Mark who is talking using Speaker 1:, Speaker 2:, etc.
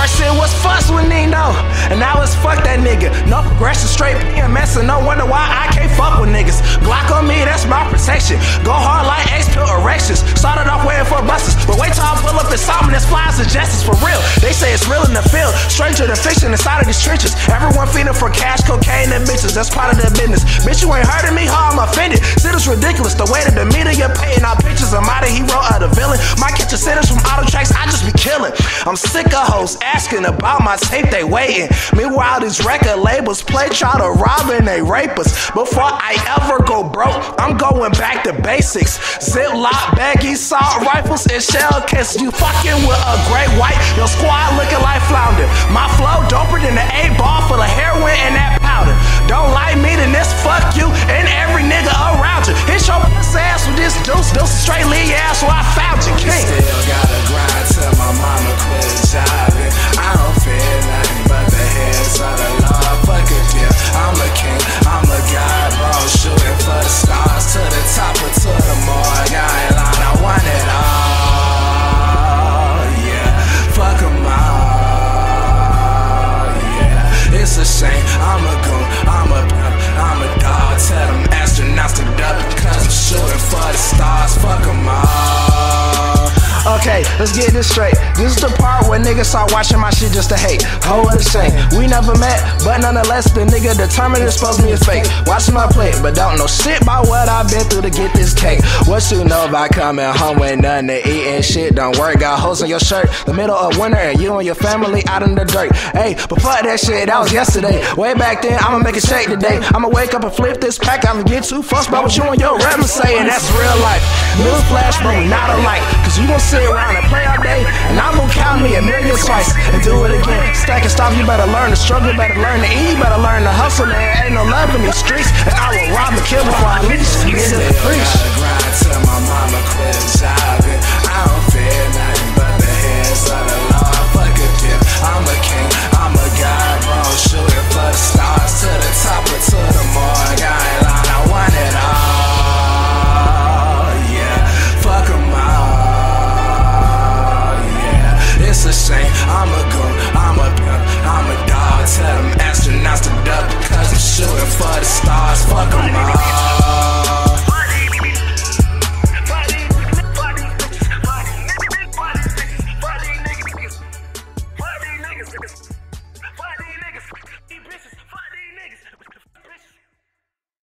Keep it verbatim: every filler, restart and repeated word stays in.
Speaker 1: First it was fuss with Nino, and now it's fuck that nigga. No progression, straight P M S, and no wonder why I can't fuck with niggas. Glock on me, that's my protection. Go hard like X-Pill erections. Started off waiting for buses, but wait till I pull up and saw me, that's flies and justice for real. They say it's real in the field, stranger than fiction inside of these trenches. Everyone feeding for cash, cocaine, and bitches, that's part of their business. Bitch, you ain't hurting me, how I'm offended. Shit is ridiculous, the way that the media painting out pictures. I'm out of hero or the villain. Might catch a sentence from auto tracks, I just be killing. I'm sick of hoes asking about my tape, they waiting. Meanwhile, these record labels play, try to rob and they rape us. Before I ever go broke, I'm going back to basics. Ziploc, baggy, salt rifles, and shell cases. You fucking with a great white, your squad looking like flounder. My flow doper than the eight ball full of heroin and that powder. Don't like me, then this fuck you and every nigga around you. Hit your pussy ass with this deuce, deuce straight lead ass, so I found you, king.
Speaker 2: Still gotta grind till my mama quit jiving. I don't fear nothing but the heads of the law. Fuck a deal, I'm a king, I'm a god, bro. Shooting for the stars, to the top or to the morgue. I ain't lying, I want it all, yeah. Fuck 'em all, yeah. It's a shame, I'm a goon, I'm a pimp, I'm a dog. Tell them astronauts to duck, cause I'm shooting for the stars. Fuck 'em all.
Speaker 1: Okay, let's get this straight. This is the part where niggas start watching my shit just to hate. Oh, what a shame. We never met, but nonetheless, the nigga determined to expose me as fake. Watching my plate, but don't know shit about what I've been through to get this cake. What you know about coming home with nothing to eat and shit don't work? Got holes in your shirt, the middle of winter, and you and your family out in the dirt. Hey, but fuck that shit, that was yesterday. Way back then, I'ma make a shake today. I'ma wake up and flip this pack. I'ma get too fussed about what you and your rappers say, and that's real life. Newsflash, bro, we not alike. Cause you gon' sit around and play all day, and I'm gon' count me a million twice and do it again. Stack and stop, you better learn to struggle, you better learn to eat, you better learn to hustle, man. Ain't no love in these streets, and I will rob and kill before I leave. You get it
Speaker 2: Still gotta grind till my mama quit jiving. I don't fear nothing but the heads of the law. Fuck a dip, I'm a king, I'm a god, bro. Shooting for the stars, to the top or to the morgue. I ain't lying, I want it all, yeah. Fuck 'em all, yeah. It's a shame, I'm a goon, I'm a pimp, I'm a dog. Tell them astronauts to duck, cause I'm shooting for the stars. Fuck 'em all.